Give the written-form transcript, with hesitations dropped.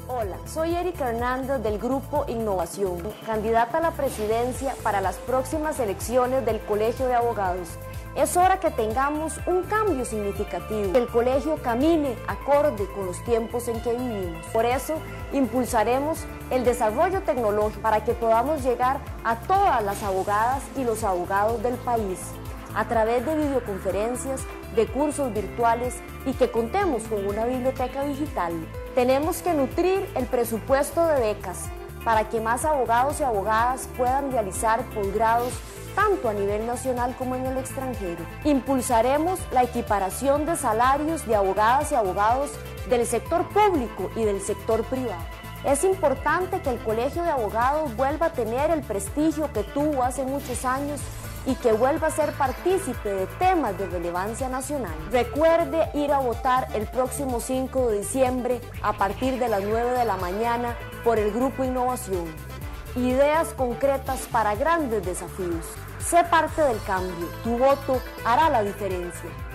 Hola, soy Erika Hernández del Grupo Innovación, candidata a la presidencia para las próximas elecciones del Colegio de Abogados. Es hora que tengamos un cambio significativo, que el colegio camine acorde con los tiempos en que vivimos. Por eso, impulsaremos el desarrollo tecnológico para que podamos llegar a todas las abogadas y los abogados del país, a través de videoconferencias, de cursos virtuales y que contemos con una biblioteca digital. Tenemos que nutrir el presupuesto de becas para que más abogados y abogadas puedan realizar posgrados tanto a nivel nacional como en el extranjero. Impulsaremos la equiparación de salarios de abogadas y abogados del sector público y del sector privado. Es importante que el Colegio de Abogados vuelva a tener el prestigio que tuvo hace muchos años y que vuelva a ser partícipe de temas de relevancia nacional. Recuerde ir a votar el próximo 5 de diciembre a partir de las 9 de la mañana por el Grupo Innovación. Ideas concretas para grandes desafíos. Sé parte del cambio. Tu voto hará la diferencia.